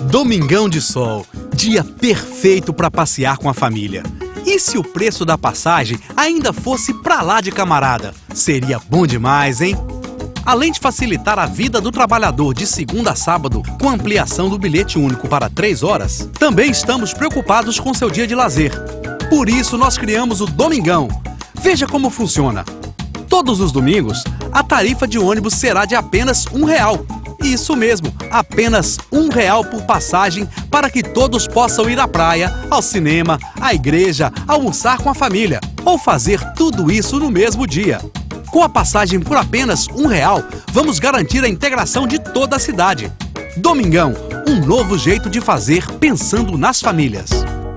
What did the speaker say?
Domingão de sol, dia perfeito para passear com a família. E se o preço da passagem ainda fosse pra lá de camarada? Seria bom demais, hein? Além de facilitar a vida do trabalhador de segunda a sábado, com ampliação do bilhete único para 3 horas, também estamos preocupados com seu dia de lazer. Por isso, nós criamos o Domingão. Veja como funciona. Todos os domingos, a tarifa de ônibus será de apenas R$1. Isso mesmo, apenas R$1 por passagem para que todos possam ir à praia, ao cinema, à igreja, almoçar com a família ou fazer tudo isso no mesmo dia. Com a passagem por apenas R$1, vamos garantir a integração de toda a cidade. Domingão, um novo jeito de fazer pensando nas famílias.